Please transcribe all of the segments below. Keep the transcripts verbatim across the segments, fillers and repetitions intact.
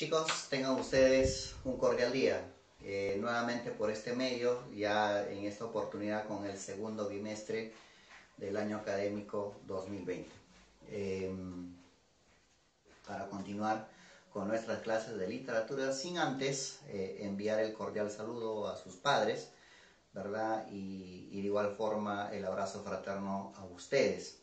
Chicos, tengan ustedes un cordial día. Eh, nuevamente por este medio, ya en esta oportunidad con el segundo bimestre del año académico dos mil veinte. Eh, para continuar con nuestras clases de literatura, sin antes eh, enviar el cordial saludo a sus padres, ¿verdad? Y, y de igual forma el abrazo fraterno a ustedes.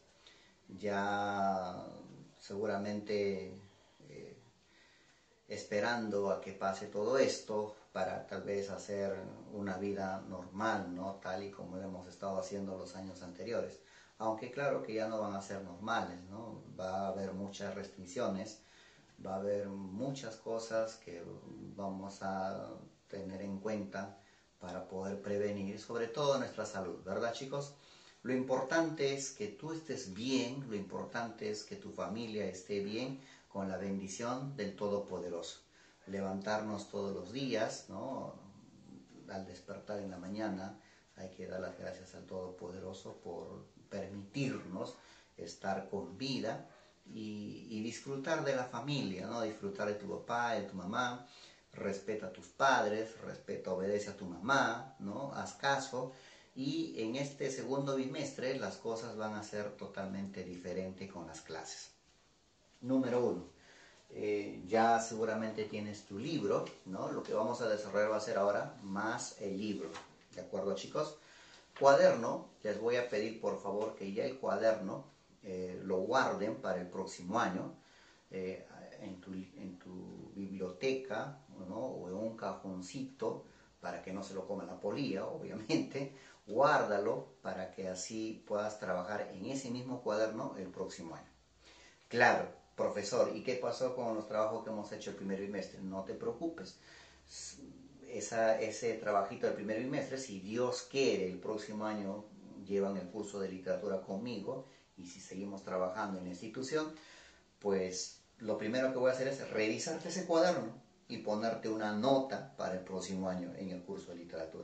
Ya seguramente eh, esperando a que pase todo esto para tal vez hacer una vida normal, ¿no? Tal y como lo hemos estado haciendo los años anteriores. Aunque claro que ya no van a ser normales, ¿no? Va a haber muchas restricciones, va a haber muchas cosas que vamos a tener en cuenta para poder prevenir, sobre todo nuestra salud, ¿verdad, chicos? Lo importante es que tú estés bien, lo importante es que tu familia esté bien con la bendición del Todopoderoso. Levantarnos todos los días, ¿no? Al despertar en la mañana hay que dar las gracias al Todopoderoso por permitirnos estar con vida y, y disfrutar de la familia, ¿no? Disfrutar de tu papá, de tu mamá, respeta a tus padres, respeta, obedece a tu mamá, ¿no? Haz caso. Y en este segundo bimestre las cosas van a ser totalmente diferentes con las clases. Número uno, eh, ya seguramente tienes tu libro, ¿no? Lo que vamos a desarrollar va a ser ahora más el libro, ¿de acuerdo, chicos? Cuaderno, les voy a pedir por favor que ya el cuaderno eh, lo guarden para el próximo año eh, en, tu, en tu biblioteca, ¿no? O en un cajoncito para que no se lo coma la polilla, obviamente. Guárdalo para que así puedas trabajar en ese mismo cuaderno el próximo año. Claro, profesor, ¿y qué pasó con los trabajos que hemos hecho el primer bimestre? No te preocupes. Esa, ese trabajito del primer bimestre, si Dios quiere, el próximo año llevan el curso de literatura conmigo y si seguimos trabajando en la institución, pues lo primero que voy a hacer es revisarte ese cuaderno y ponerte una nota para el próximo año en el curso de literatura.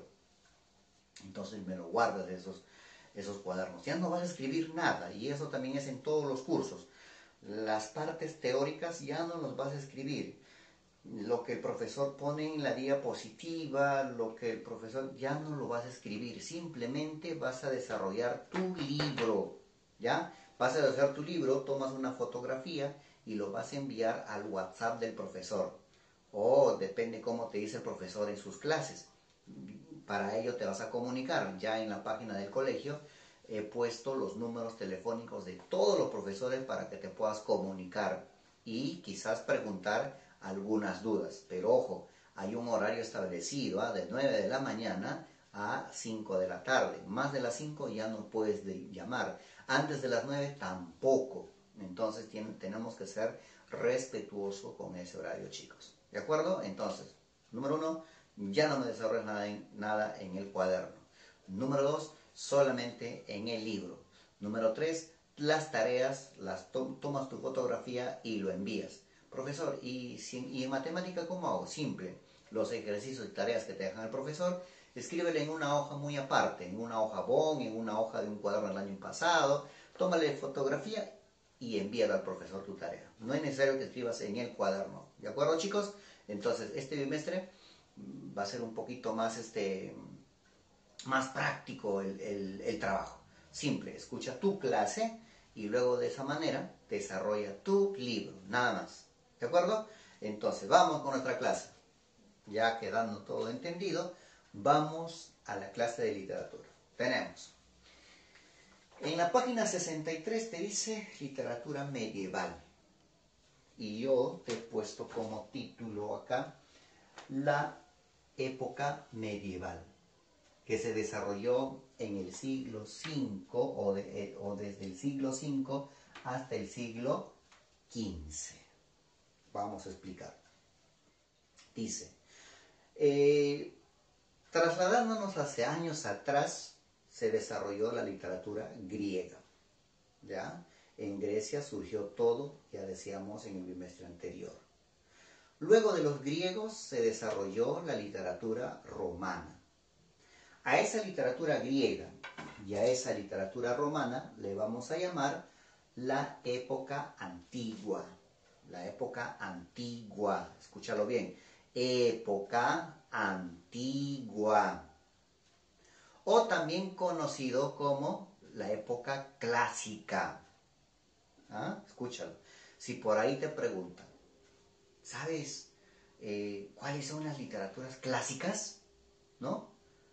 Entonces me lo guardas esos, esos cuadernos. Ya no vas a escribir nada y eso también es en todos los cursos. Las partes teóricas ya no los vas a escribir. Lo que el profesor pone en la diapositiva, lo que el profesor ya no lo vas a escribir. Simplemente vas a desarrollar tu libro, ¿ya? Vas a desarrollar tu libro, tomas una fotografía y lo vas a enviar al WhatsApp del profesor. O depende cómo te dice el profesor en sus clases. Para ello te vas a comunicar. Ya en la página del colegio he puesto los números telefónicos de todos los profesores para que te puedas comunicar y quizás preguntar algunas dudas. Pero ojo, hay un horario establecido, ¿eh? De nueve de la mañana a cinco de la tarde. Más de las cinco ya no puedes de llamar. Antes de las nueve tampoco. Entonces tiene, tenemos que ser respetuosos con ese horario, chicos. ¿De acuerdo? Entonces, número uno, ya no me desarrolles nada en, nada en el cuaderno. Número dos, solamente en el libro. Número tres, las tareas, las to tomas tu fotografía y lo envías. Profesor, ¿y, si, ¿y en matemática cómo hago? Simple. Los ejercicios y tareas que te dejan el profesor, escríbele en una hoja muy aparte, en una hoja bond, en una hoja de un cuaderno del año pasado, tómale fotografía y envíalo al profesor tu tarea. No es necesario que escribas en el cuaderno. ¿De acuerdo, chicos? Entonces, este bimestre va a ser un poquito más, este, más práctico el, el, el trabajo. Simple, escucha tu clase y luego de esa manera desarrolla tu libro, nada más. ¿De acuerdo? Entonces, vamos con nuestra clase. Ya quedando todo entendido, vamos a la clase de literatura. Tenemos, en la página sesenta y tres te dice literatura medieval. Y yo te he puesto como título acá, la época medieval, que se desarrolló en el siglo cinco o, de, o desde el siglo cinco hasta el siglo quince. Vamos a explicar. Dice, eh, trasladándonos hace años atrás, se desarrolló la literatura griega, ¿ya? En Grecia surgió todo, ya decíamos en el bimestre anterior. Luego de los griegos se desarrolló la literatura romana. A esa literatura griega y a esa literatura romana le vamos a llamar la época antigua, la época antigua, escúchalo bien, época antigua, o también conocido como la época clásica. ¿Ah? Escúchalo. Si por ahí te preguntan, ¿sabes eh, cuáles son las literaturas clásicas? ¿No?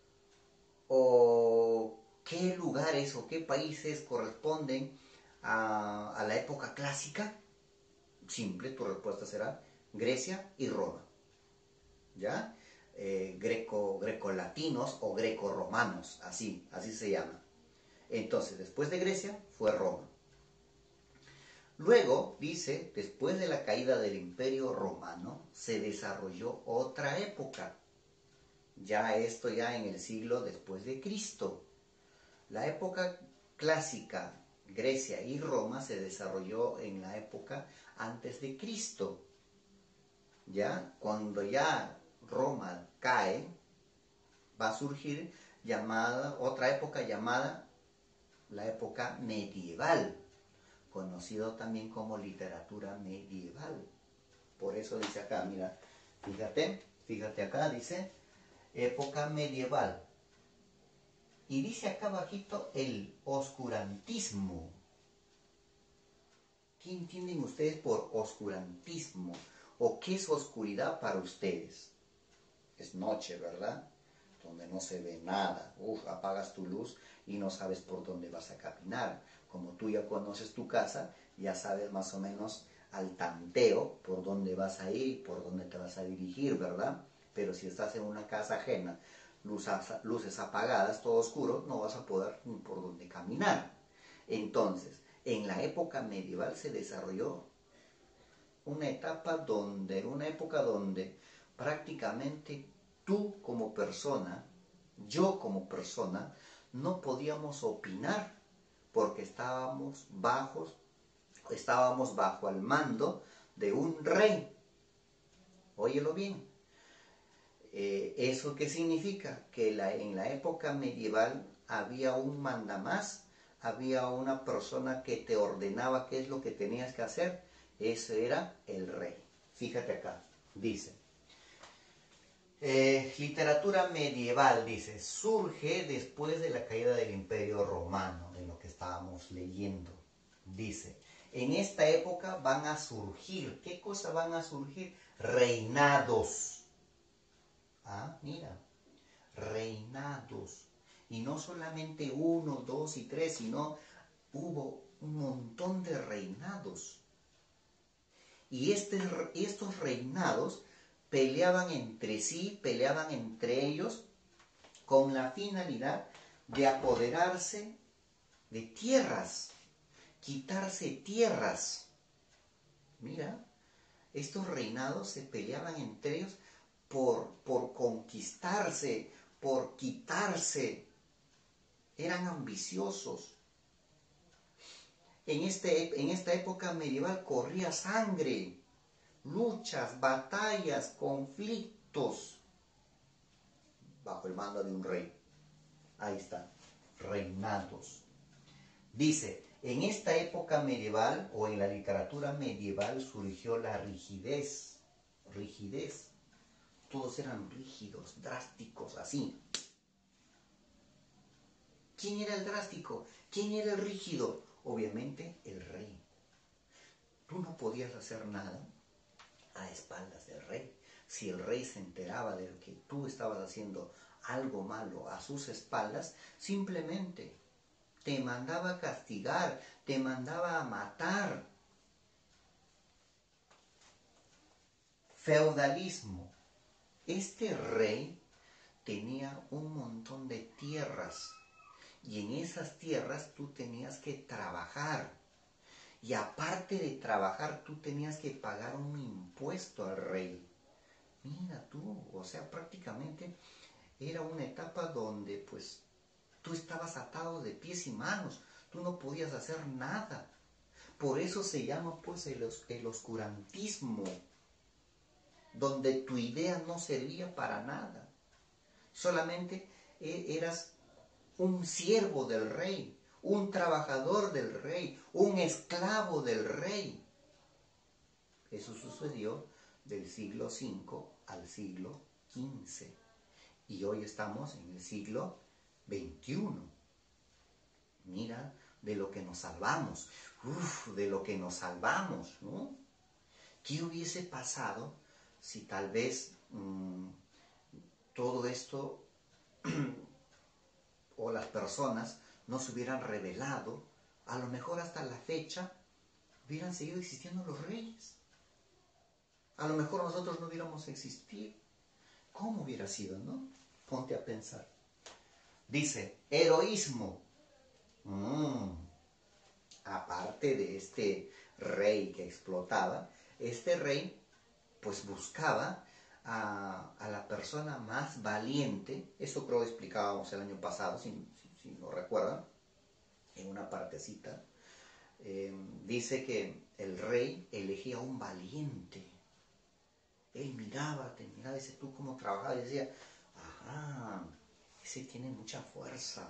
O qué lugares o qué países corresponden a, a la época clásica. Simple, tu respuesta será Grecia y Roma. ¿Ya? Eh, greco, grecolatinos o grecorromanos, así, así se llama. Entonces, después de Grecia fue Roma. Luego, dice, después de la caída del Imperio Romano, se desarrolló otra época. Ya esto ya en el siglo después de Cristo. La época clásica, Grecia y Roma, se desarrolló en la época antes de Cristo. Ya, cuando ya Roma cae, va a surgir llamada, otra época llamada la época medieval, conocido también como literatura medieval. Por eso dice acá, mira, fíjate, fíjate acá, dice época medieval. Y dice acá abajito el oscurantismo. ¿Qué entienden ustedes por oscurantismo? ¿O qué es oscuridad para ustedes? Es noche, ¿verdad? Donde no se ve nada. Uf, apagas tu luz y no sabes por dónde vas a caminar. Como tú ya conoces tu casa, ya sabes más o menos al tanteo por dónde vas a ir, por dónde te vas a dirigir, ¿verdad? Pero si estás en una casa ajena, luces apagadas, todo oscuro, no vas a poder ni por dónde caminar. Entonces, en la época medieval se desarrolló una etapa donde, una época donde prácticamente tú como persona, yo como persona, no podíamos opinar porque estábamos bajos, estábamos bajo el mando de un rey. Óyelo bien. Eh, ¿Eso qué significa? Que la, en la época medieval había un mandamás, había una persona que te ordenaba qué es lo que tenías que hacer. Ese era el rey. Fíjate acá, dice. Eh, literatura medieval, dice, surge después de la caída del Imperio Romano, de lo que estábamos leyendo. Dice, en esta época van a surgir, ¿qué cosa van a surgir? Reinados. Ah, mira, reinados. Y no solamente uno, dos y tres, sino hubo un montón de reinados. Y este, estos reinados peleaban entre sí, peleaban entre ellos con la finalidad de apoderarse de tierras, quitarse tierras. Mira, estos reinados se peleaban entre ellos por, por conquistarse, por quitarse. Eran ambiciosos. En, este, en esta época medieval corría sangre, luchas, batallas, conflictos, bajo el mando de un rey. Ahí está, reinados. Dice, en esta época medieval o en la literatura medieval surgió la rigidez. Rigidez. Todos eran rígidos, drásticos, así. ¿Quién era el drástico? ¿Quién era el rígido? Obviamente el rey. Tú no podías hacer nada a espaldas del rey. Si el rey se enteraba de que tú estabas haciendo algo malo a sus espaldas, simplemente te mandaba a castigar, te mandaba a matar. Feudalismo. Este rey tenía un montón de tierras y en esas tierras tú tenías que trabajar. Y aparte de trabajar, tú tenías que pagar un impuesto al rey. Mira tú, o sea, prácticamente era una etapa donde pues tú estabas atado de pies y manos, tú no podías hacer nada. Por eso se llama pues el, el oscurantismo, donde tu idea no servía para nada. Solamente eras un siervo del rey, un trabajador del rey, un esclavo del rey. Eso sucedió del siglo cinco al siglo quince. Y hoy estamos en el siglo veintiuno. Mira de lo que nos salvamos. Uf, de lo que nos salvamos, ¿no? ¿Qué hubiese pasado si tal vez mmm, todo esto o las personas no se hubieran revelado? A lo mejor hasta la fecha hubieran seguido existiendo los reyes. A lo mejor nosotros no hubiéramos existido. ¿Cómo hubiera sido, no? Ponte a pensar. Dice, heroísmo. Mm. Aparte de este rey que explotaba, este rey pues buscaba a, a la persona más valiente. Eso creo que explicábamos el año pasado, si, si, si no recuerdan, en una partecita. Eh, dice que el rey elegía a un valiente. Él miraba, te miraba, dice, tú cómo trabajabas, y decía, ajá, ese tiene mucha fuerza.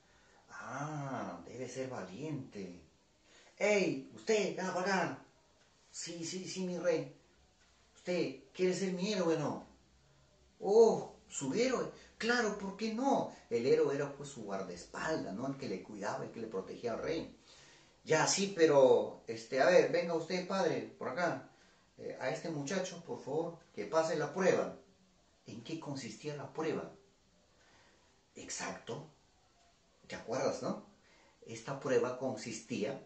Ah, debe ser valiente. ¡Ey, usted, venga para acá! Sí, sí, sí, mi rey. ¿Usted quiere ser mi héroe o no? ¡Oh, su héroe! Claro, ¿por qué no? El héroe era pues su guardaespaldas, ¿no? El que le cuidaba, el que le protegía al rey. Ya, sí, pero, este, a ver, venga usted, padre, por acá. Eh, a este muchacho, por favor, que pase la prueba. ¿En qué consistía la prueba? Exacto. ¿Te acuerdas, no? Esta prueba consistía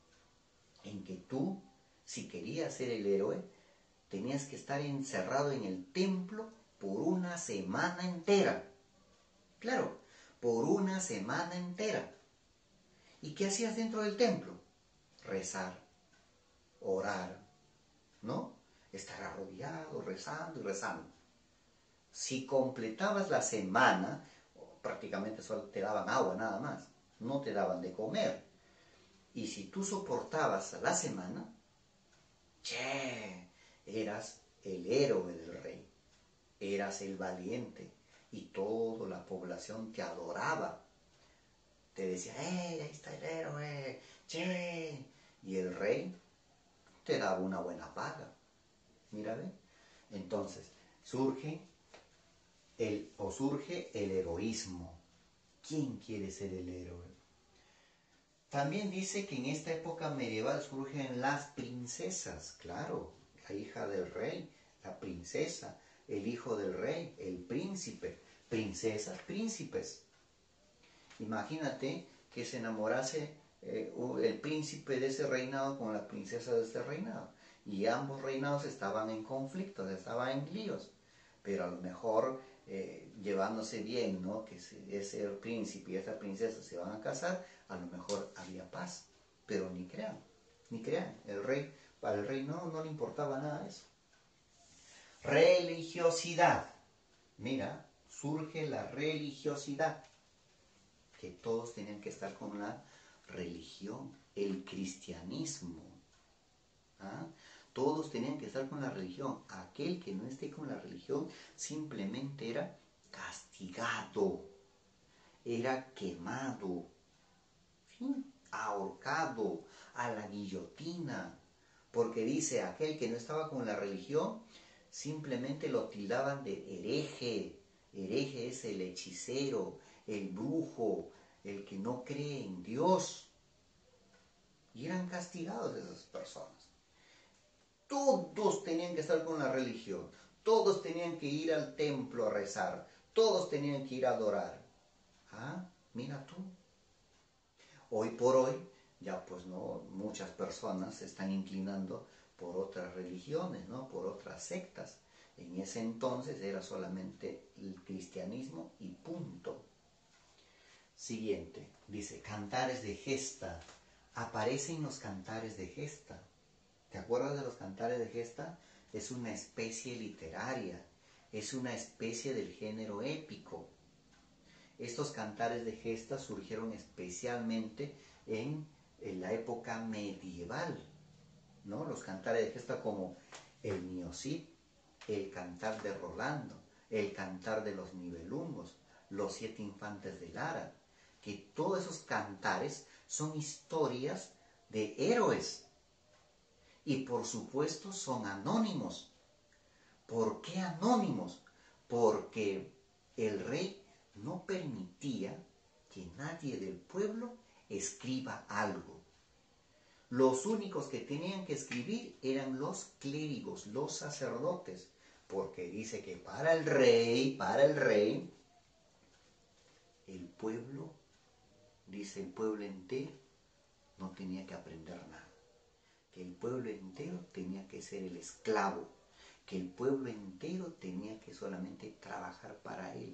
en que tú, si querías ser el héroe, tenías que estar encerrado en el templo por una semana entera. Claro, por una semana entera. ¿Y qué hacías dentro del templo? Rezar, orar, ¿no? Estar arrodillado, rezando y rezando. Si completabas la semana, prácticamente solo te daban agua nada más, no te daban de comer. Y si tú soportabas la semana, che, eras el héroe del rey, eras el valiente y toda la población te adoraba. Te decía, ¡eh, ahí está el héroe! ¡Che! Y el rey te daba una buena paga. Mira, ¿ve? Entonces, surge el, o surge el heroísmo. ¿Quién quiere ser el héroe? También dice que en esta época medieval surgen las princesas, claro, la hija del rey, la princesa, el hijo del rey, el príncipe, princesas, príncipes. Imagínate que se enamorase eh, el príncipe de ese reinado con la princesa de este reinado. Y ambos reinados estaban en conflictos, estaban en líos. Pero a lo mejor eh, llevándose bien, ¿no? Que ese príncipe y esta princesa se van a casar, a lo mejor había paz. Pero ni crean, ni crean. El rey, para el rey no, no le importaba nada eso. Religiosidad. Mira, surge la religiosidad. Que todos tenían que estar con la religión, el cristianismo. ¿Ah? Todos tenían que estar con la religión. Aquel que no esté con la religión simplemente era castigado, era quemado, ¿sí? Ahorcado, a la guillotina. Porque dice, aquel que no estaba con la religión simplemente lo tildaban de hereje. Hereje es el hechicero, el brujo, el que no cree en Dios. Y eran castigados esas personas. Todos tenían que estar con la religión. Todos tenían que ir al templo a rezar. Todos tenían que ir a adorar. Ah, mira tú. Hoy por hoy, ya pues no, muchas personas se están inclinando por otras religiones, ¿no? Por otras sectas. En ese entonces era solamente el cristianismo y punto. Siguiente, dice, cantares de gesta. Aparecen los cantares de gesta. ¿Te acuerdas de los cantares de gesta? Es una especie literaria, es una especie del género épico. Estos cantares de gesta surgieron especialmente en, en la época medieval, ¿no? Los cantares de gesta como el Mio Cid, el cantar de Rolando, el cantar de los Nibelungos, los siete infantes de Lara, que todos esos cantares son historias de héroes. Y por supuesto son anónimos. ¿Por qué anónimos? Porque el rey no permitía que nadie del pueblo escriba algo. Los únicos que tenían que escribir eran los clérigos, los sacerdotes, porque dice que para el rey, para el rey, el pueblo, dice el pueblo entero, no tenía que aprender nada. Que el pueblo entero tenía que ser el esclavo, que el pueblo entero tenía que solamente trabajar para él.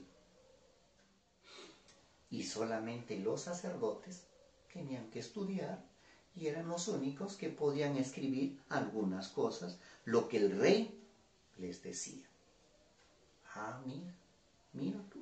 Y solamente los sacerdotes tenían que estudiar y eran los únicos que podían escribir algunas cosas, lo que el rey les decía. Ah, mira, mira tú.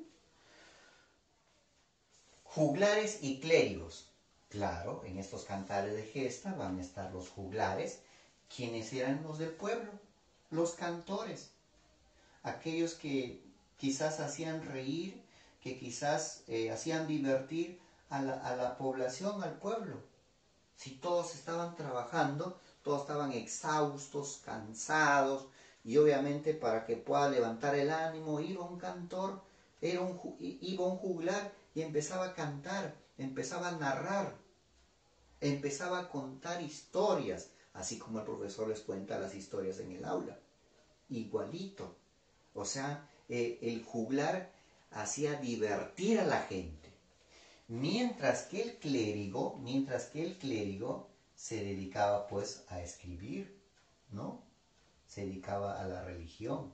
Juglares y clérigos. Claro, en estos cantares de gesta van a estar los juglares, quienes eran los del pueblo, los cantores, aquellos que quizás hacían reír, que quizás eh, hacían divertir a la, a la población, al pueblo. Si todos estaban trabajando, todos estaban exhaustos, cansados, y obviamente para que pueda levantar el ánimo, iba un cantor, era un, iba un juglar y empezaba a cantar, empezaba a narrar, empezaba a contar historias, así como el profesor les cuenta las historias en el aula. Igualito. O sea, eh, el juglar hacía divertir a la gente. Mientras que el clérigo, mientras que el clérigo se dedicaba pues a escribir, ¿no? Se dedicaba a la religión.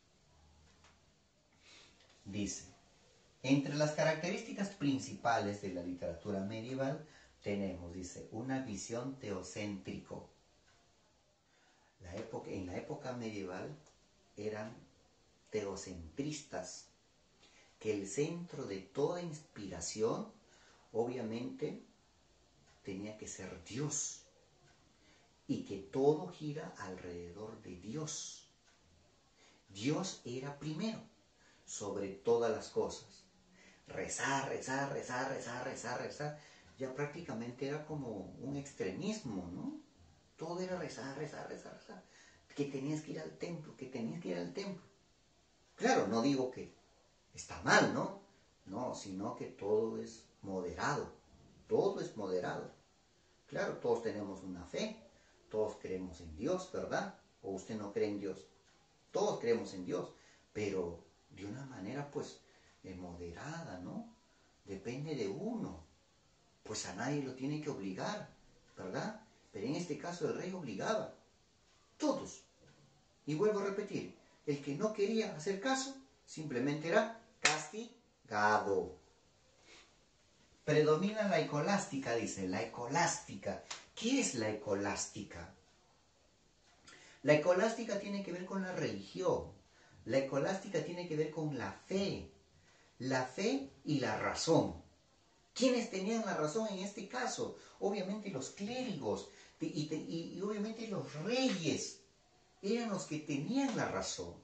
Dice, entre las características principales de la literatura medieval tenemos, dice, una visión teocéntrico. La época, en la época medieval eran teocentristas, que el centro de toda inspiración obviamente tenía que ser Dios y que todo gira alrededor de Dios. Dios era primero sobre todas las cosas. Rezar, rezar, rezar, rezar, rezar, rezar, ya prácticamente era como un extremismo, ¿no? Todo era rezar, rezar, rezar, rezar. Que tenías que ir al templo, que tenías que ir al templo. Claro, no digo que está mal, ¿no? No, sino que todo es moderado. Todo es moderado. Claro, todos tenemos una fe. Todos creemos en Dios, ¿verdad? ¿O usted no cree en Dios? Todos creemos en Dios, pero de una manera, pues, eh, moderada, ¿no? Depende de uno. Pues a nadie lo tiene que obligar, ¿verdad? Pero en este caso el rey obligaba. Todos. Y vuelvo a repetir, el que no quería hacer caso, simplemente era castigado. Predomina la escolástica, dice, la escolástica. ¿Qué es la escolástica? La escolástica tiene que ver con la religión. La escolástica tiene que ver con la fe. La fe y la razón. ¿Quiénes tenían la razón en este caso? Obviamente los clérigos y, y, y obviamente los reyes eran los que tenían la razón.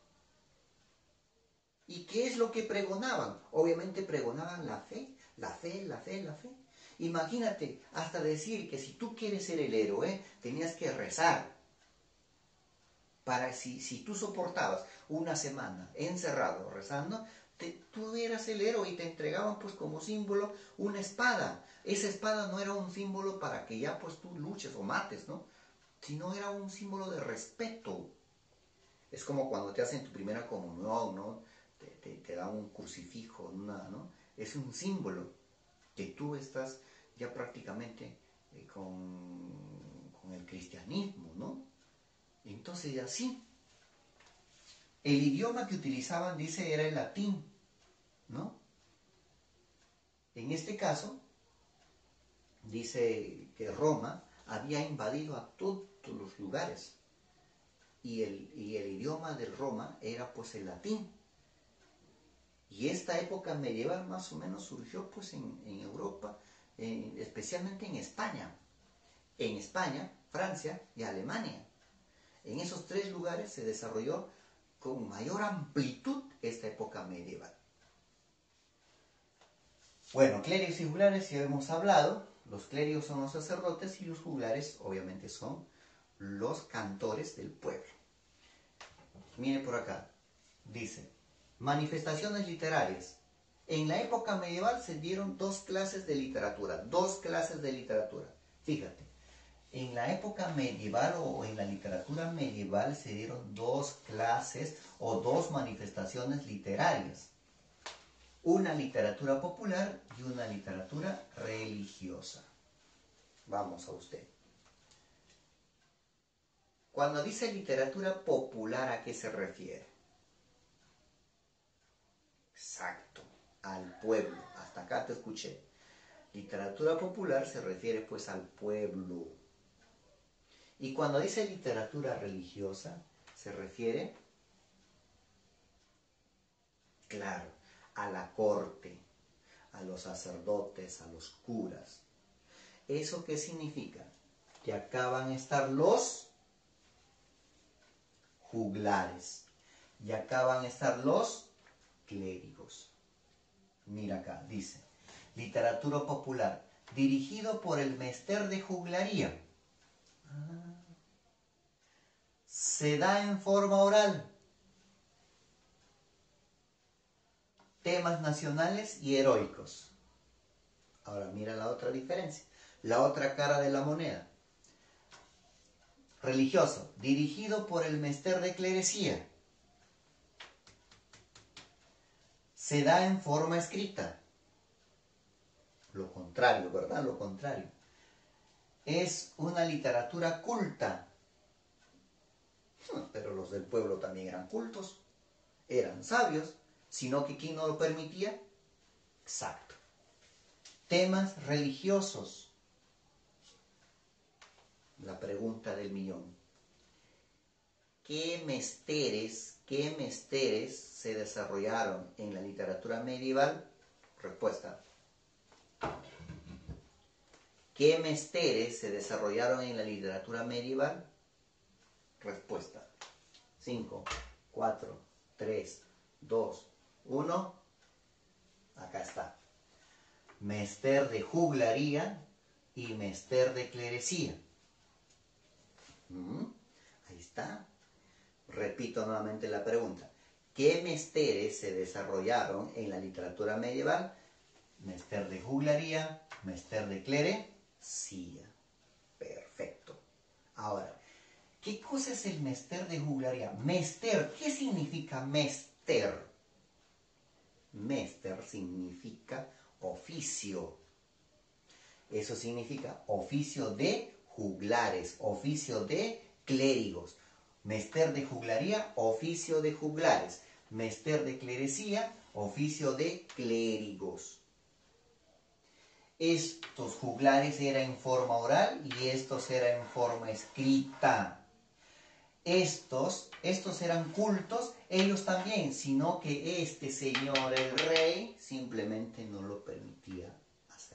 ¿Y qué es lo que pregonaban? Obviamente pregonaban la fe, la fe, la fe, la fe. Imagínate, hasta decir que si tú quieres ser el héroe, tenías que rezar. Para si, si tú soportabas una semana encerrado rezando, te, tú eras el héroe y te entregaban pues como símbolo una espada. Esa espada no era un símbolo para que ya pues tú luches o mates, ¿no? Sino era un símbolo de respeto. Es como cuando te hacen tu primera comunión, ¿no? Te, te, te dan un crucifijo, una, ¿no? Es un símbolo que tú estás ya prácticamente eh, con, con el cristianismo, ¿no? Entonces así, el idioma que utilizaban, dice, era el latín, ¿no? En este caso, dice que Roma había invadido a todos los lugares y el, y el idioma de Roma era pues el latín. Y esta época medieval más o menos surgió pues en, en Europa, en, especialmente en España. En España, Francia y Alemania. En esos tres lugares se desarrolló con mayor amplitud esta época medieval. Bueno, clérigos y juglares ya hemos hablado. Los clérigos son los sacerdotes y los juglares obviamente son los cantores del pueblo. Mire por acá, dice, manifestaciones literarias. En la época medieval se dieron dos clases de literatura, dos clases de literatura. Fíjate, en la época medieval o en la literatura medieval se dieron dos clases o dos manifestaciones literarias. Una literatura popular y una literatura religiosa. Vamos a usted. Cuando dice literatura popular, ¿a qué se refiere? Exacto, al pueblo. Hasta acá te escuché. Literatura popular se refiere pues al pueblo. Y cuando dice literatura religiosa, se refiere, claro, a la corte, a los sacerdotes, a los curas. ¿Eso qué significa? Que acá van a estar los juglares y acá van a estar los clérigos. Mira acá, dice, literatura popular, dirigido por el mester de juglaría. Ah. Se da en forma oral. Temas nacionales y heroicos. Ahora mira la otra diferencia, la otra cara de la moneda. Religioso, dirigido por el mester de clerecía. Se da en forma escrita. Lo contrario, ¿verdad? Lo contrario. Es una literatura culta. Pero los del pueblo también eran cultos, eran sabios, sino que ¿quién no lo permitía? Exacto. Temas religiosos. La pregunta del millón. ¿Qué mesteres, qué mesteres se desarrollaron en la literatura medieval? Respuesta. ¿Qué mesteres se desarrollaron en la literatura medieval? Respuesta. cinco, cuatro, tres, dos, uno. Acá está. Mester de juglaría y mester de clerecía. ¿Mm? Ahí está. Repito nuevamente la pregunta. ¿Qué mesteres se desarrollaron en la literatura medieval? Mester de juglaría, mester de clerecía. Perfecto. Ahora, ¿qué cosa es el mester de juglaría? Mester, ¿qué significa mester? Mester significa oficio. Eso significa oficio de juglares, oficio de clérigos. Mester de juglaría, oficio de juglares. Mester de clerecía, oficio de clérigos. Estos juglares eran en forma oral y estos eran en forma escrita. Estos, estos eran cultos, ellos también, sino que este señor, el rey, simplemente no lo permitía hacer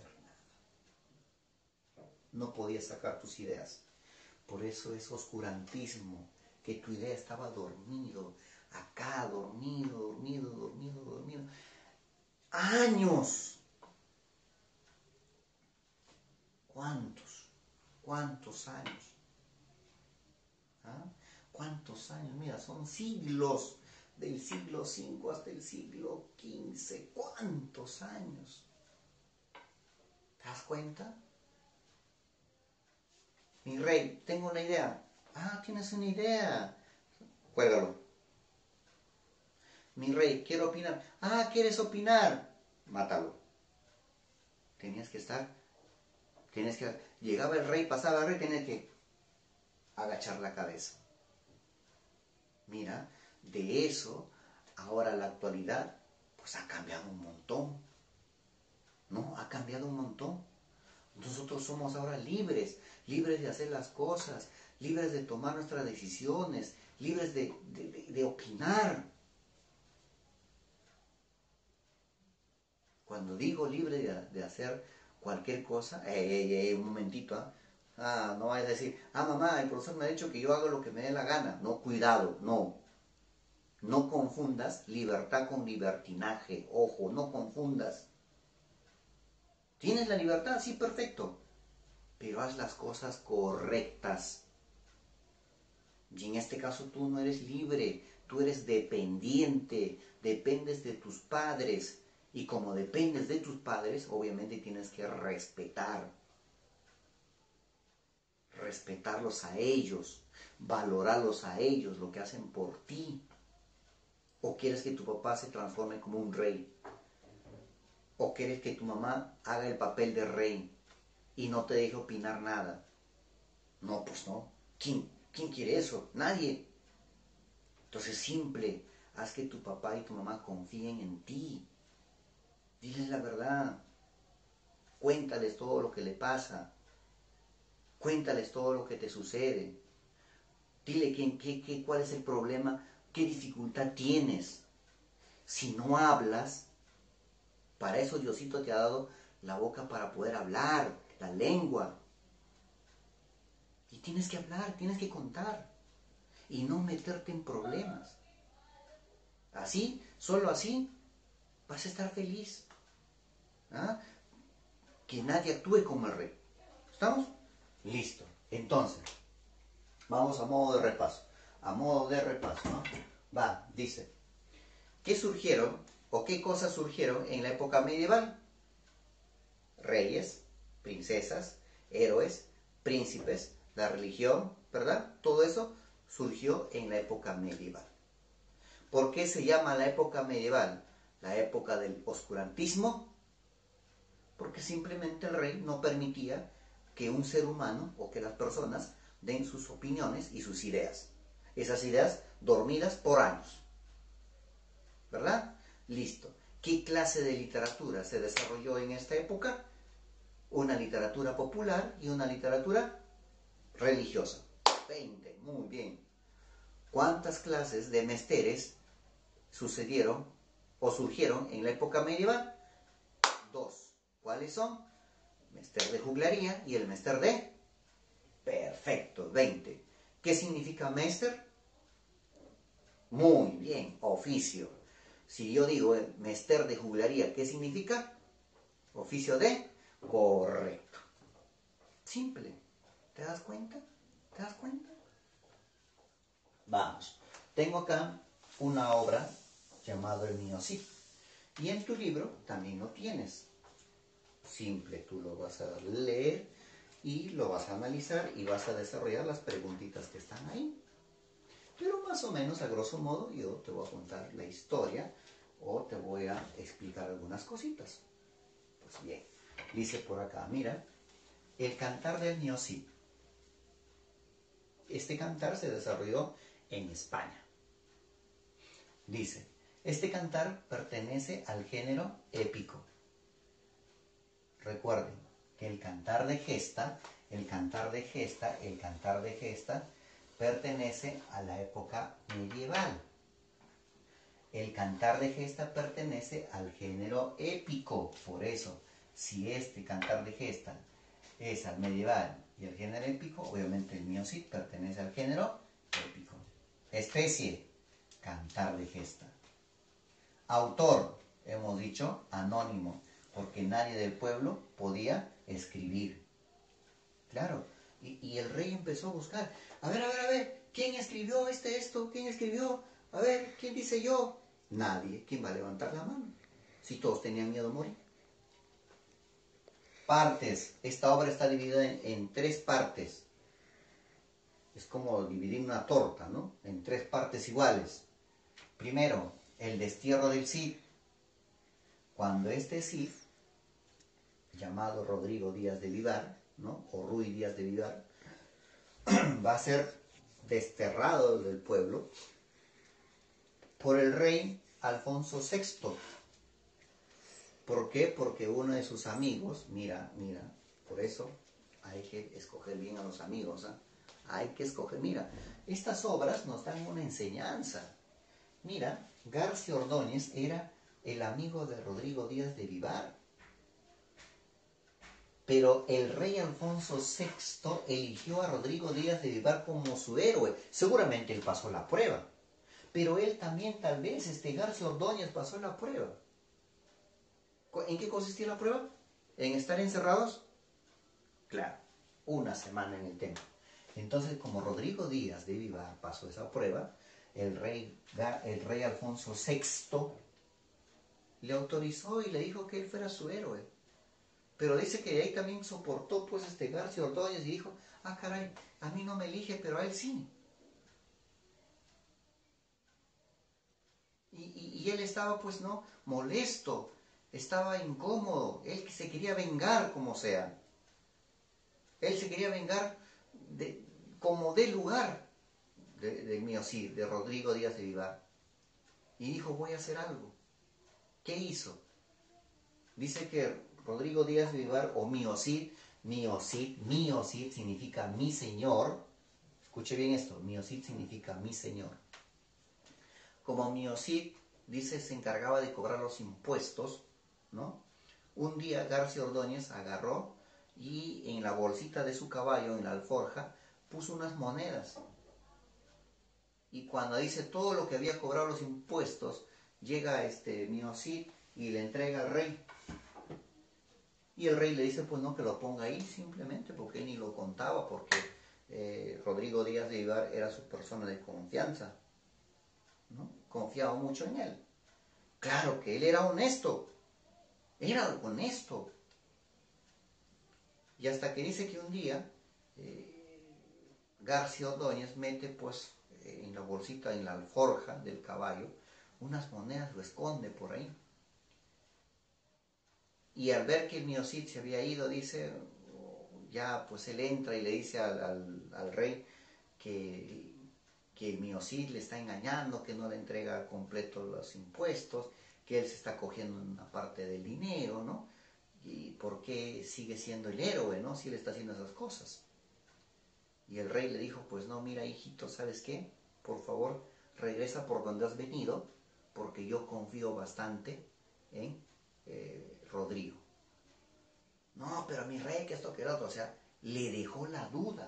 nada. No podía sacar tus ideas. Por eso es oscurantismo, que tu idea estaba dormido, acá dormido, dormido, dormido, dormido. ¡Años! ¿Cuántos? ¿Cuántos años? ¿Ah? ¿Cuántos años? Mira, son siglos, del siglo cinco hasta el siglo quince. ¿Cuántos años? ¿Te das cuenta? Mi rey, tengo una idea. Ah, tienes una idea. Cuélgalo. Mi rey, quiero opinar. Ah, ¿quieres opinar? Mátalo. Tenías que estar, tienes que, llegaba el rey, pasaba el rey, tenías que agachar la cabeza. Mira, de eso, ahora la actualidad, pues ha cambiado un montón. ¿No? Ha cambiado un montón. Nosotros somos ahora libres, libres de hacer las cosas, libres de tomar nuestras decisiones, libres de, de, de, de opinar. Cuando digo libre de, de hacer cualquier cosa, ey, ey, ey, un momentito, ¿eh? Ah, no vayas a decir, ah, mamá, el profesor me ha dicho que yo hago lo que me dé la gana. No, cuidado, no. No confundas libertad con libertinaje. Ojo, no confundas. ¿Tienes la libertad? Sí, perfecto. Pero haz las cosas correctas. Y en este caso tú no eres libre, tú eres dependiente, dependes de tus padres. Y como dependes de tus padres, obviamente tienes que respetar. Respetarlos a ellos, valorarlos a ellos, lo que hacen por ti. ¿O quieres que tu papá se transforme como un rey? ¿O quieres que tu mamá haga el papel de rey y no te deje opinar nada? No, pues no. ¿Quién, quién quiere eso? Nadie. Entonces, simple, haz que tu papá y tu mamá confíen en ti. Diles la verdad. Cuéntales todo lo que le pasa. Cuéntales todo lo que te sucede. Dile quién, qué, qué, cuál es el problema, qué dificultad tienes. Si no hablas, para eso Diosito te ha dado la boca para poder hablar, la lengua. Y tienes que hablar, tienes que contar. Y no meterte en problemas. Así, solo así, vas a estar feliz. ¿Ah? Que nadie actúe como el rey. ¿Estamos? Listo. Entonces, vamos a modo de repaso. A modo de repaso, ¿no? Va, dice. ¿Qué surgieron o qué cosas surgieron en la época medieval? Reyes, princesas, héroes, príncipes, la religión, ¿verdad? Todo eso surgió en la época medieval. ¿Por qué se llama la época medieval la época del oscurantismo? Porque simplemente el rey no permitía que un ser humano o que las personas den sus opiniones y sus ideas. Esas ideas dormidas por años. ¿Verdad? Listo. ¿Qué clase de literatura se desarrolló en esta época? Una literatura popular y una literatura religiosa. veinte. Muy bien. ¿Cuántas clases de mesteres sucedieron o surgieron en la época medieval? Dos. ¿Cuáles son? Mester de juglaría y el mester de... Perfecto, veinte. ¿Qué significa mester? Muy bien, oficio. Si yo digo eh, mester de juglaría, ¿qué significa? Oficio de... Correcto. Simple. ¿Te das cuenta? ¿Te das cuenta? Vamos. Tengo acá una obra llamada El Mío Sí. Y en tu libro también lo tienes. Simple, tú lo vas a leer y lo vas a analizar y vas a desarrollar las preguntitas que están ahí. Pero más o menos, a grosso modo, yo te voy a contar la historia o te voy a explicar algunas cositas. Pues bien, dice por acá, mira, el cantar del Mío Sí. Este cantar se desarrolló en España. Dice, este cantar pertenece al género épico. Recuerden que el cantar de gesta, el cantar de gesta, el cantar de gesta pertenece a la época medieval. El cantar de gesta pertenece al género épico. Por eso, si este cantar de gesta es al medieval y al género épico, obviamente el mío sí pertenece al género épico. Especie, cantar de gesta. Autor, hemos dicho, anónimo, porque nadie del pueblo podía escribir. Claro, y, y el rey empezó a buscar. A ver, a ver, a ver, ¿quién escribió este, esto? ¿Quién escribió? A ver, ¿quién dice yo? Nadie. ¿Quién va a levantar la mano? Si todos tenían miedo a morir. Partes. Esta obra está dividida en, en tres partes. Es como dividir una torta, ¿no? En tres partes iguales. Primero, el destierro del Cid. Cuando este Cid, llamado Rodrigo Díaz de Vivar, ¿no? O Ruy Díaz de Vivar, va a ser desterrado del pueblo por el rey Alfonso sexto. ¿Por qué? Porque uno de sus amigos, mira, mira, por eso hay que escoger bien a los amigos, ¿eh? Hay que escoger, mira, estas obras nos dan una enseñanza. Mira, García Ordóñez era el amigo de Rodrigo Díaz de Vivar. Pero el rey Alfonso sexto eligió a Rodrigo Díaz de Vivar como su héroe. Seguramente él pasó la prueba. Pero él también, tal vez, este García Ordóñez pasó la prueba. ¿En qué consistía la prueba? ¿En estar encerrados? Claro, una semana en el templo. Entonces, como Rodrigo Díaz de Vivar pasó esa prueba, el rey, el rey Alfonso sexto le autorizó y le dijo que él fuera su héroe. Pero dice que de ahí también soportó pues este García Ordóñez y dijo, ah caray, a mí no me elige, pero a él sí. Y, y, y él estaba pues no, molesto, estaba incómodo, él se quería vengar como sea. Él se quería vengar de, como de lugar de, de Miocid, de Rodrigo Díaz de Vivar. Y dijo, voy a hacer algo. ¿Qué hizo? Dice que Rodrigo Díaz de Vivar, o Miocid, Miocid, Miocid significa mi señor. Escuche bien esto, Miocid significa mi señor. Como Miocid, dice, se encargaba de cobrar los impuestos, ¿no? Un día García Ordóñez agarró y en la bolsita de su caballo, en la alforja, puso unas monedas. Y cuando dice todo lo que había cobrado los impuestos, llega este Miocid y le entrega al rey. Y el rey le dice, pues no, que lo ponga ahí simplemente, porque él ni lo contaba, porque eh, Rodrigo Díaz de Vivar era su persona de confianza, ¿no? Confiaba mucho en él. Claro que él era honesto, era honesto. Y hasta que dice que un día eh, García Ordóñez mete pues en la bolsita, en la alforja del caballo, unas monedas, lo esconde por ahí. Y al ver que el Miocid se había ido, dice, ya pues él entra y le dice al, al, al rey que, que el Miocid le está engañando, que no le entrega completo los impuestos, que él se está cogiendo una parte del dinero, ¿no? Y por qué sigue siendo el héroe, ¿no? Si él está haciendo esas cosas. Y el rey le dijo, pues no, mira hijito, ¿sabes qué? Por favor, regresa por donde has venido, porque yo confío bastante en eh, Rodrigo. No, pero mi rey, que esto, que lo otro, o sea, le dejó la duda.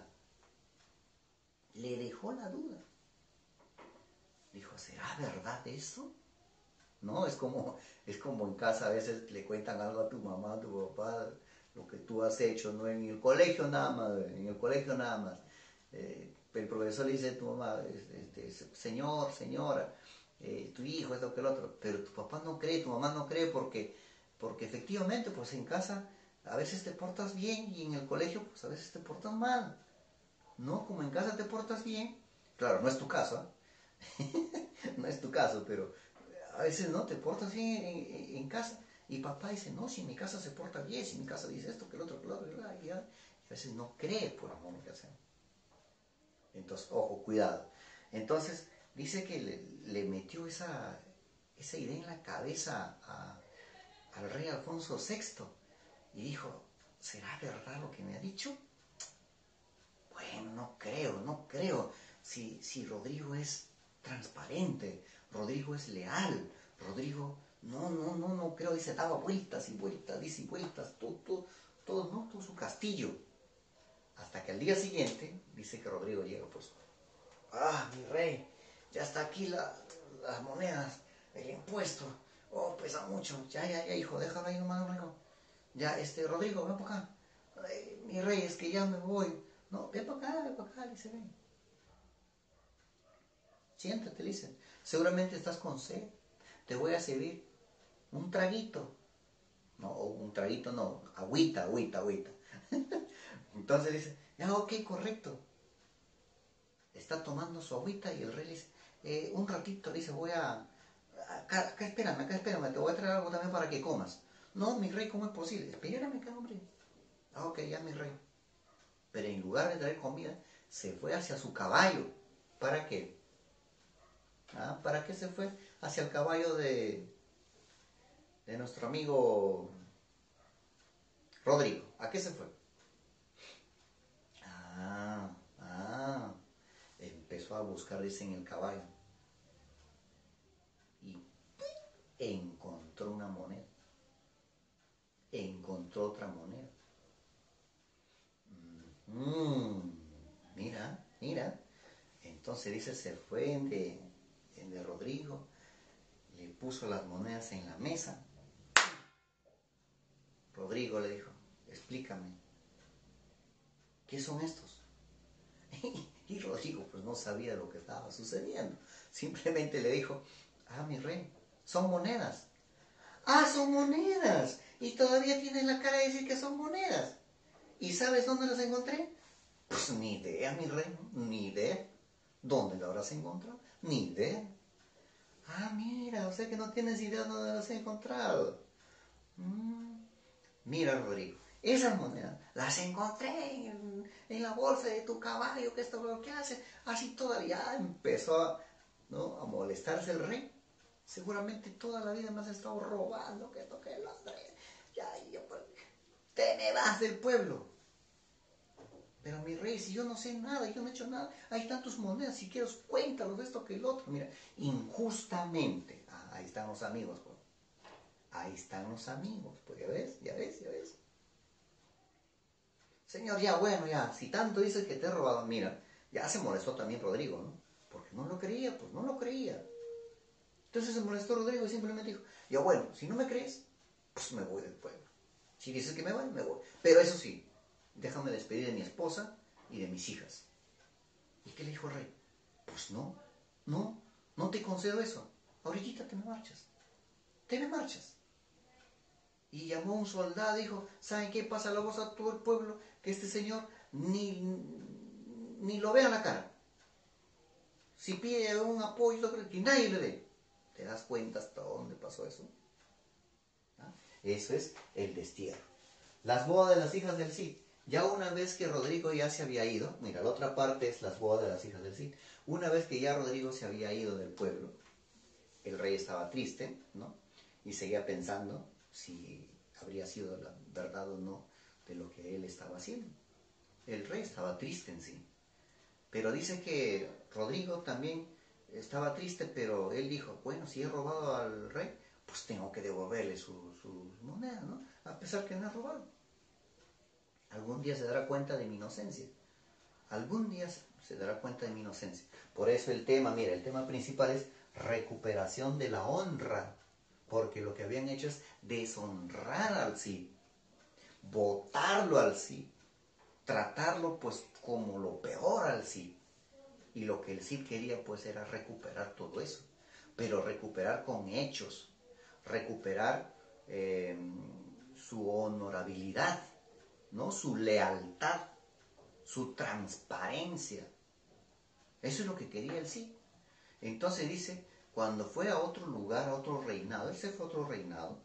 Le dejó la duda. Dijo, ¿será verdad eso? No, es como, es como en casa a veces le cuentan algo a tu mamá, a tu papá, lo que tú has hecho, no en el colegio nada más, en el colegio nada más. Eh, el profesor le dice a tu mamá, este, señor, señora, eh, tu hijo, esto que el otro, pero tu papá no cree, tu mamá no cree porque, porque efectivamente pues en casa a veces te portas bien y en el colegio pues a veces te portas mal. No, como en casa te portas bien, claro, no es tu caso, ¿eh? No es tu caso, pero a veces no te portas bien en, en, en casa y papá dice, no, si en mi casa se porta bien, si mi casa dice esto, que el otro, que el otro, y a veces no cree por amor que hacen. Entonces, ojo, cuidado. Entonces, dice que le, le metió esa, esa idea en la cabeza a, al rey Alfonso sexto y dijo, ¿será verdad lo que me ha dicho? Bueno, no creo, no creo. Si, si Rodrigo es transparente, Rodrigo es leal, Rodrigo, no, no, no, no creo, y se daba vueltas y vueltas, dice y vueltas, todo, todo, todo, no, todo su castillo. Hasta que al día siguiente, dice que Rodrigo llega, pues, ah, mi rey, ya está aquí la, las monedas, el impuesto, oh, pesa mucho, ya, ya, ya, hijo, déjalo ahí nomás, Rodrigo. Ya, este, Rodrigo, ven para acá. Ay, mi rey, es que ya me voy. No, ven para acá, ven para acá, le dice, ven. Siéntate, le dice. Seguramente estás con sed. Te voy a servir un traguito. No, un traguito no, agüita, agüita, agüita. Entonces dice, ya, ok, correcto. Está tomando su agüita y el rey le dice, eh, un ratito, le dice, voy a... Acá, acá espérame, acá espérame, te voy a traer algo también para que comas. No, mi rey, ¿cómo es posible? Espérame acá, hombre. Ah, ok, ya, mi rey. Pero en lugar de traer comida, se fue hacia su caballo. ¿Para qué? ¿Ah? ¿Para qué se fue hacia el caballo de, de nuestro amigo Rodrigo? ¿A qué se fue? Ah, ah, empezó a buscar, dice, en el caballo. Y encontró una moneda. Encontró otra moneda. Mm, mira, mira. Entonces dice, se fue en de, en de Rodrigo, le puso las monedas en la mesa. Rodrigo le dijo, explícame, ¿qué son estos? Y Rodrigo pues no sabía lo que estaba sucediendo. Simplemente le dijo, ah, mi rey, son monedas. Ah, son monedas. Y todavía tienen la cara de decir que son monedas. ¿Y sabes dónde las encontré? Pues ni idea, mi rey, ni idea. ¿Dónde las habrás encontrado? Ni idea. Ah, mira, o sea que no tienes idea de dónde las he encontrado. Mm, mira, Rodrigo, esas monedas las encontré en, en la bolsa de tu caballo, que esto es lo que hace. Así todavía empezó a, ¿no?, a molestarse el rey. Seguramente toda la vida me has estado robando, que esto, que lo otro. Ya, yo, pues, te me vas del pueblo. Pero mi rey, si yo no sé nada, yo no he hecho nada, hay tantas monedas, si quieres cuéntalos de esto que el otro. Mira, injustamente, ah, ahí están los amigos, pues. Ahí están los amigos, pues ya ves, ya ves, ya ves. Señor, ya bueno, ya, si tanto dices que te he robado, mira, ya se molestó también Rodrigo, ¿no? Porque no lo creía, pues no lo creía. Entonces se molestó Rodrigo y simplemente dijo, ya bueno, si no me crees, pues me voy del pueblo. Si dices que me voy, me voy. Pero eso sí, déjame despedir de mi esposa y de mis hijas. ¿Y qué le dijo el rey? Pues no, no, no te concedo eso. Ahorita te me marchas. Te me marchas. Y llamó a un soldado y dijo, ¿saben qué? Pasa la voz a todo el pueblo que este señor ni, ni lo vea a la cara. Si pide un apoyo, que nadie le dé. ¿Te das cuenta hasta dónde pasó eso? ¿Ah? Eso es el destierro. Las bodas de las hijas del Cid. Ya una vez que Rodrigo ya se había ido, mira, la otra parte es las bodas de las hijas del Cid. Una vez que ya Rodrigo se había ido del pueblo, el rey estaba triste, ¿no? Y seguía pensando si habría sido la verdad o no de lo que él estaba haciendo. El rey estaba triste en sí. Pero dice que Rodrigo también estaba triste, pero él dijo, bueno, si he robado al rey, pues tengo que devolverle sus su monedas, ¿no? A pesar que no he robado. Algún día se dará cuenta de mi inocencia. Algún día se dará cuenta de mi inocencia. Por eso el tema, mira, el tema principal es recuperación de la honra. Porque lo que habían hecho es deshonrar al Cid, botarlo al Cid, tratarlo pues como lo peor al Cid. Y lo que el Cid quería pues era recuperar todo eso. Pero recuperar con hechos. Recuperar eh, su honorabilidad, ¿no? Su lealtad, su transparencia. Eso es lo que quería el Cid. Entonces dice, cuando fue a otro lugar, a otro reinado, él se fue a otro reinado,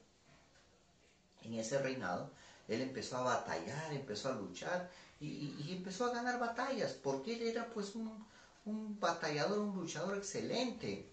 en ese reinado, él empezó a batallar, empezó a luchar y, y, y empezó a ganar batallas, porque él era pues un, un batallador, un luchador excelente.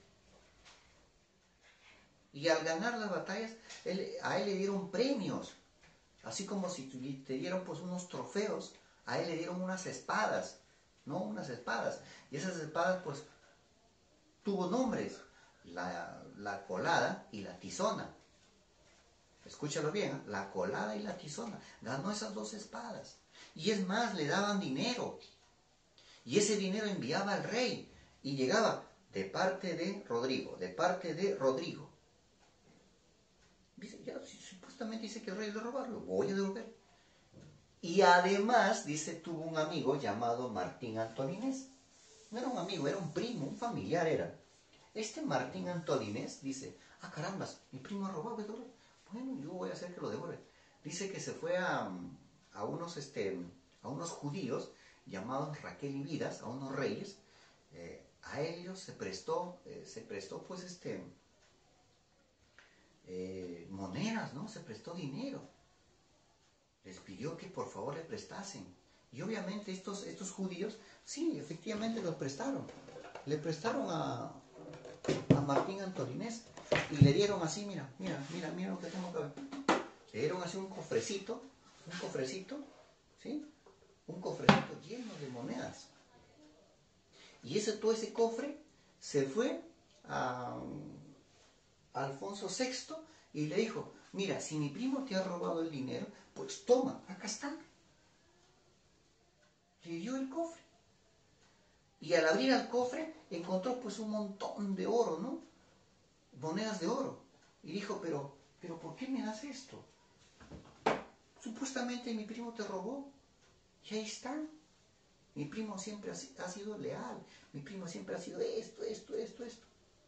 Y al ganar las batallas, él, a él le dieron premios, así como si te dieron pues unos trofeos, a él le dieron unas espadas, ¿no? Unas espadas. Y esas espadas pues tuvo nombres, la, la colada y la tizona. Escúchalo bien, ¿eh? La colada y la tizona. Ganó esas dos espadas. Y es más, le daban dinero. Y ese dinero enviaba al rey. Y llegaba de parte de Rodrigo, de parte de Rodrigo. Dice, ya, supuestamente dice que el rey le robó, lo voy a devolver. Y además, dice, tuvo un amigo llamado Martín Antolinés. No era un amigo, era un primo, un familiar era. Este Martín Antolinés dice, ah, carambas, mi primo ha robado, ¿verdad? Bueno, yo voy a hacer que lo devuelva. Dice que se fue a, a, unos, este, a unos judíos llamados Raquel y Vidas, a unos reyes. Eh, a ellos se prestó, eh, se prestó pues este, eh, monedas, ¿no? Se prestó dinero. Les pidió que por favor le prestasen. Y obviamente estos, estos judíos, sí, efectivamente los prestaron. Le prestaron a, a Martín Antolinés y le dieron así, mira, mira, mira, mira lo que tengo que ver. Le dieron así un cofrecito, un cofrecito, ¿sí? Un cofrecito lleno de monedas. Y ese, todo ese cofre se fue a, a Alfonso sexto y le dijo, mira, si mi primo te ha robado el dinero, pues toma, acá está. Le dio el cofre. Y al abrir el cofre encontró pues un montón de oro, ¿no? Monedas de oro. Y dijo, pero, pero ¿por qué me das esto? Supuestamente mi primo te robó. Y ahí están. Mi primo siempre ha, ha sido leal, mi primo siempre ha sido esto, esto, esto, esto.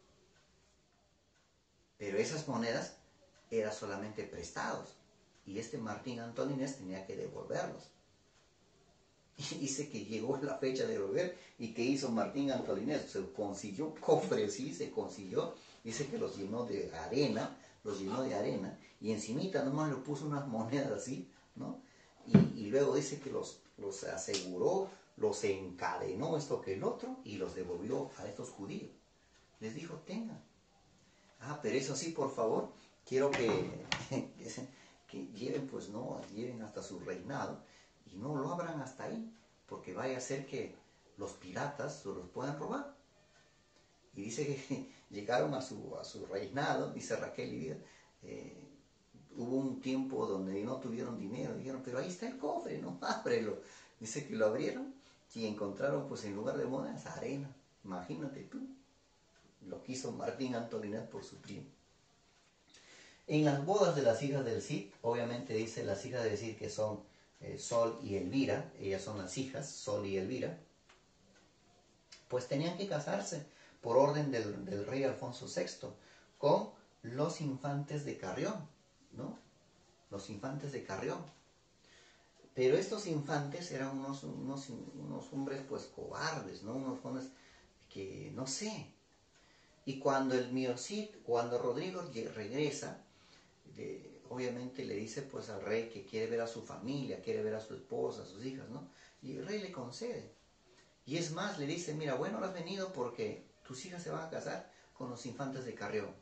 Pero esas monedas eran solamente prestados y este Martín Antón Inés tenía que devolverlos. Y dice que llegó la fecha de devolver y que hizo Martín Antón Inés, se consiguió un cofre, sí, se consiguió, dice que los llenó de arena, los llenó de arena y encimita nomás le puso unas monedas así, ¿no? Y, y luego dice que los, los aseguró, los encadenó esto que el otro y los devolvió a estos judíos. Les dijo, tengan. Ah, pero eso sí, por favor, quiero que, que, que lleven, pues no, lleven hasta su reinado y no lo abran hasta ahí, porque vaya a ser que los piratas se los puedan robar. Y dice que llegaron a su, a su reinado, dice Raquel y Vida, eh, hubo un tiempo donde no tuvieron dinero, dijeron, pero ahí está el cofre, no, ábrelo. Dice que lo abrieron y encontraron, pues en lugar de monedas, arena. Imagínate tú lo que hizo Martín Antón Inés por su primo. En las bodas de las hijas del Cid, obviamente dice las hijas del Cid que son eh, Sol y Elvira, ellas son las hijas, Sol y Elvira, pues tenían que casarse por orden del, del rey Alfonso sexto con los infantes de Carrión, ¿no? Los infantes de Carrión. Pero estos infantes eran unos, unos, unos hombres pues cobardes, ¿no? Unos hombres que, no sé. Y cuando el mío Cid, cuando Rodrigo regresa, de, obviamente le dice pues al rey que quiere ver a su familia, quiere ver a su esposa, a sus hijas, ¿no? Y el rey le concede. Y es más, le dice, mira, bueno, has venido porque tus hijas se van a casar con los infantes de Carrión.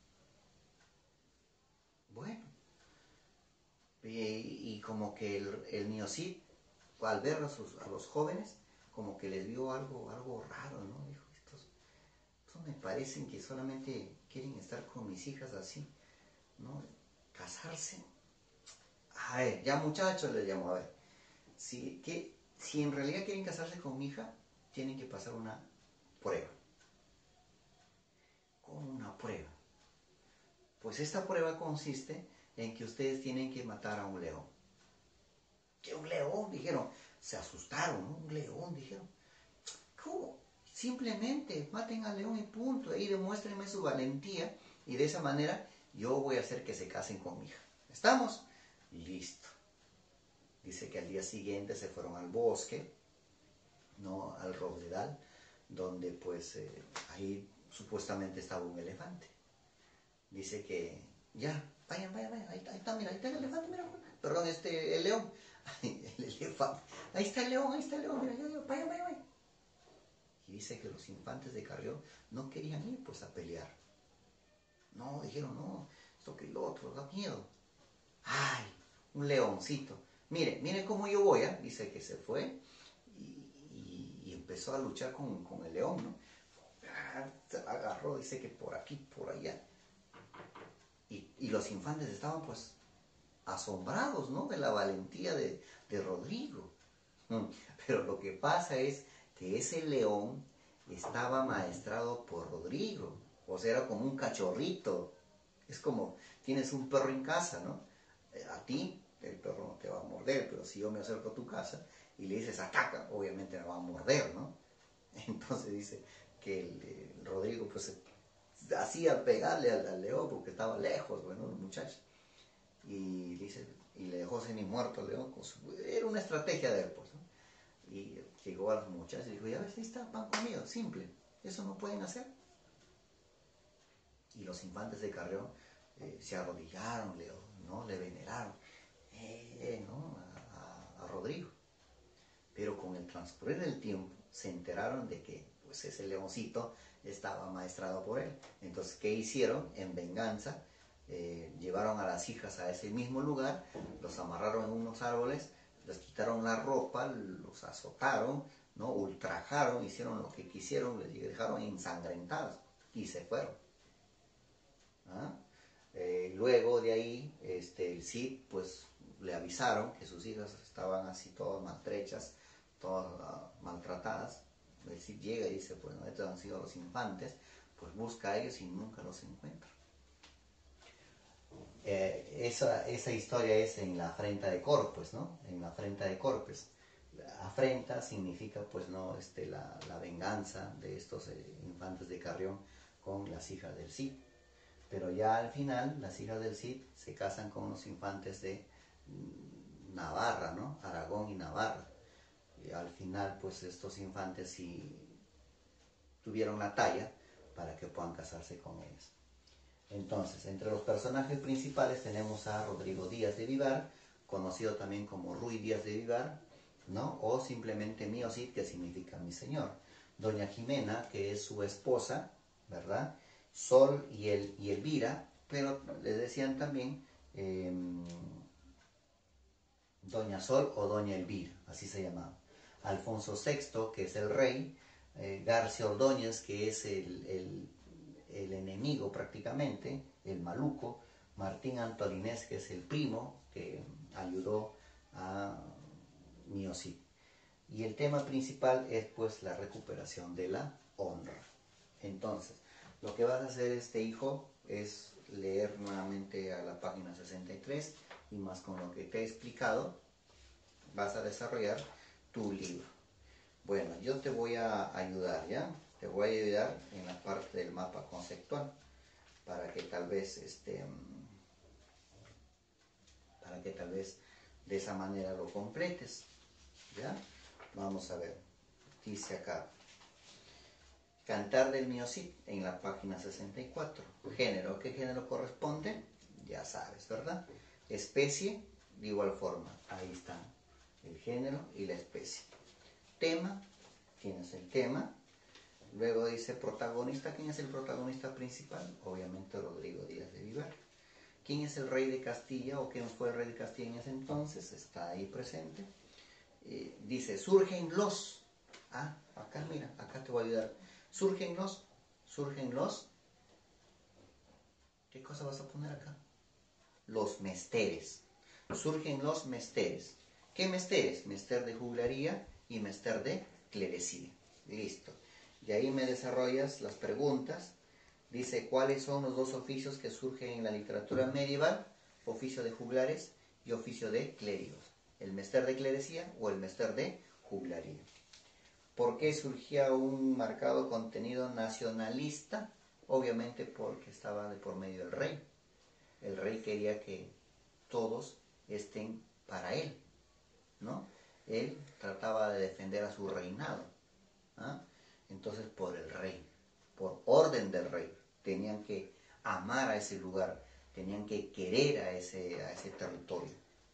Bueno. Y, y como que el, el mío Cid, al ver a, sus, a los jóvenes, como que les vio algo, algo raro, ¿no? Dijo, estos, estos me parecen que solamente quieren estar con mis hijas así, ¿no? Casarse. A ver, ya muchachos les llamo, a ver. Si, que, si en realidad quieren casarse con mi hija, tienen que pasar una prueba. ¿Cómo una prueba? Pues esta prueba consiste en que ustedes tienen que matar a un león. ¿Qué un león? Dijeron. Se asustaron, ¿no? Un león, dijeron. ¿Cómo? Simplemente maten al león y punto. Ahí demuéstrenme su valentía y de esa manera yo voy a hacer que se casen con mi hija. ¿Estamos? Listo. Dice que al día siguiente se fueron al bosque, ¿no? Al Robledal, donde pues eh, ahí supuestamente estaba un elefante. Dice que ya, vayan, vayan, vayan, ahí está, ahí está, mira, ahí está el elefante, mira, perdón, este, el león, el elefante, ahí está el león, ahí está el león, mira, ya, ya, vayan, vayan, vayan. Y dice que los infantes de Carrión no querían ir pues a pelear. No, dijeron, no, esto que el otro, da miedo. Ay, un leoncito. Mire, mire cómo yo voy, ¿eh? Dice que se fue y, y, y empezó a luchar con, con el león, ¿no? Se la agarró, dice que por aquí, por allá. Y, y los infantes estaban pues asombrados, ¿no? De la valentía de, de Rodrigo. Pero lo que pasa es que ese león estaba maestrado por Rodrigo. O sea, era como un cachorrito. Es como, tienes un perro en casa, ¿no? A ti, el perro no te va a morder, pero si yo me acerco a tu casa y le dices ataca, obviamente me va a morder, ¿no? Entonces dice que el, el Rodrigo pues hacía pegarle al, al león porque estaba lejos, bueno, el muchacho. Y dice, y le dejó semi muerto al león. Era una estrategia de él, pues, ¿no? Y llegó a los muchachos y dijo, ya ves, ahí está, van conmigo, simple, eso no pueden hacer. Y los infantes de Carrión eh, se arrodillaron, le, ¿no? Le veneraron, eh, ¿no? a, a, a Rodrigo. Pero con el transcurrir del tiempo se enteraron de que pues, ese leoncito estaba maestrado por él. Entonces, ¿qué hicieron? En venganza, eh, llevaron a las hijas a ese mismo lugar, los amarraron en unos árboles, les quitaron la ropa, los azotaron, ¿no? Ultrajaron, hicieron lo que quisieron, les dejaron ensangrentados y se fueron. ¿Ah? Eh, luego de ahí, este, el Cid, pues le avisaron que sus hijas estaban así todas maltrechas, todas uh, maltratadas. El Cid llega y dice, bueno, estos han sido los infantes, pues busca a ellos y nunca los encuentra. Eh, esa, esa historia es en la afrenta de Corpus, ¿no? En la afrenta de Corpus. afrenta significa pues no este, la, la venganza de estos eh, infantes de Carrión con las hijas del Cid. Pero ya al final las hijas del Cid se casan con unos infantes de Navarra, ¿no? Aragón y Navarra. Y al final pues estos infantes sí tuvieron la talla para que puedan casarse con ellos. Entonces, entre los personajes principales tenemos a Rodrigo Díaz de Vivar, conocido también como Ruy Díaz de Vivar, ¿no? O simplemente Mío Cid, que significa mi señor. Doña Jimena, que es su esposa, ¿verdad? Sol y, el, y Elvira, pero le decían también eh, Doña Sol o Doña Elvira, así se llamaba. Alfonso sexto, que es el rey, eh, García Ordóñez, que es el, el, el enemigo prácticamente, el maluco, Martín Antolinés, que es el primo, que ayudó a Mío Cid. Y el tema principal es pues la recuperación de la honra. Entonces, lo que vas a hacer, este hijo, es leer nuevamente a la página sesenta y tres y más con lo que te he explicado, vas a desarrollar tu libro. Bueno, yo te voy a ayudar, ¿ya? Te voy a ayudar en la parte del mapa conceptual para que tal vez, este, para que tal vez de esa manera lo completes, ¿ya? Vamos a ver, dice acá. Cantar del Mío Cid en la página sesenta y cuatro. Género, ¿qué género corresponde? Ya sabes, ¿verdad? Especie, de igual forma, ahí están el género y la especie. Tema, tienes el tema. Luego dice protagonista, ¿quién es el protagonista principal? Obviamente Rodrigo Díaz de Vivar. ¿Quién es el rey de Castilla o quién fue el rey de Castilla en ese entonces? Está ahí presente. Eh, dice, surgen los. Ah, acá mira, acá te voy a ayudar. Surgen los, surgen los, ¿qué cosa vas a poner acá? Los mesteres. Surgen los mesteres. ¿Qué mesteres? Mester de juglaría y mester de clerecía. Listo. Y ahí me desarrollas las preguntas. Dice, ¿cuáles son los dos oficios que surgen en la literatura medieval? Oficio de juglares y oficio de clérigos. El mester de clerecía o el mester de juglaría. ¿Por qué surgía un marcado contenido nacionalista? Obviamente porque estaba de por medio el rey. El rey quería que todos estén para él, ¿no? Él trataba de defender a su reinado, ¿ah? Entonces por el rey, por orden del rey, tenían que amar a ese lugar, tenían que querer a ese, a ese territorio.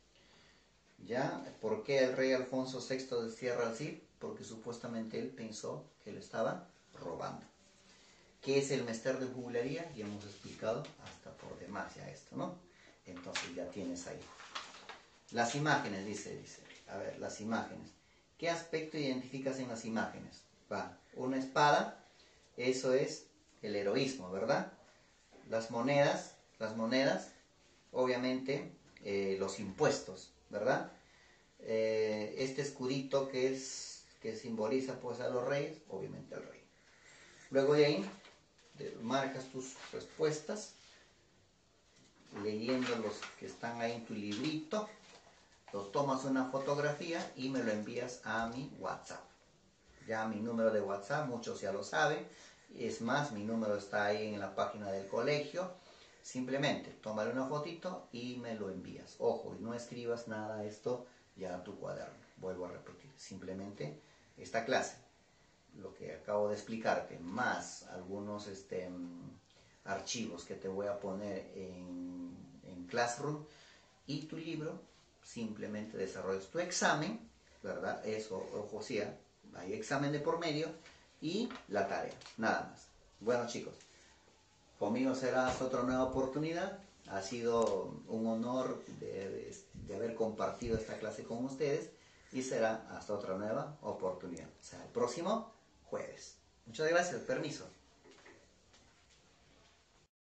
¿Ya? ¿Por qué el rey Alfonso sexto destierra al Cid? Porque supuestamente él pensó que le estaba robando. ¿Qué es el mester de juglaría? Ya hemos explicado hasta por demás ya esto, ¿no? Entonces ya tienes ahí. Las imágenes, dice, dice. A ver, las imágenes. ¿Qué aspecto identificas en las imágenes? Va, una espada, eso es el heroísmo, ¿verdad? Las monedas, las monedas, obviamente eh, los impuestos, ¿verdad? Eh, este escudito que es que simboliza pues a los reyes, obviamente al rey. Luego de ahí te marcas tus respuestas leyendo los que están ahí en tu librito, lo tomas una fotografía y me lo envías a mi WhatsApp. Ya mi número de WhatsApp, muchos ya lo saben, es más, mi número está ahí en la página del colegio. Simplemente tómale una fotito y me lo envías. Ojo, no escribas nada esto ya a tu cuaderno. Vuelvo a repetir, simplemente esta clase, lo que acabo de explicarte, más algunos este, archivos que te voy a poner en, en Classroom y tu libro, simplemente desarrollas tu examen, ¿verdad? Eso, ojo, sí, hay examen de por medio y la tarea, nada más. Bueno, chicos, conmigo será hasta otra nueva oportunidad. Ha sido un honor de, de, de haber compartido esta clase con ustedes y será hasta otra nueva oportunidad. O sea, el próximo jueves. Muchas gracias, permiso.